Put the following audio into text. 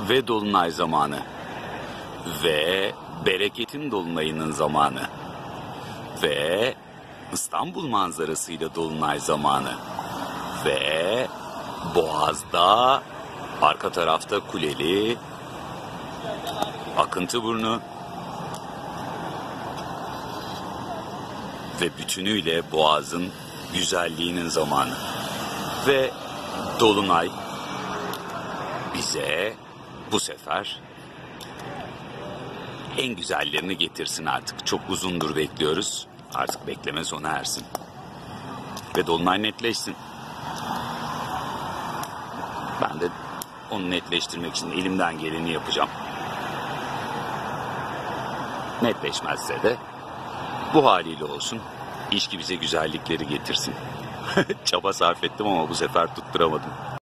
ve dolunay zamanı ve bereketin dolunayının zamanı ve İstanbul manzarasıyla dolunay zamanı ve Boğaz'da arka tarafta Kuleli, Akıntıburnu ve bütünüyle Boğaz'ın güzelliğinin zamanı ve dolunay bize bu sefer en güzellerini getirsin artık. Çok uzundur bekliyoruz. Artık bekleme sona ersin. Ve dolunay netleşsin. Ben de onu netleştirmek için elimden geleni yapacağım. Netleşmezse de bu haliyle olsun. İçki bize güzellikleri getirsin. Çaba sarf ettim ama bu sefer tutturamadım.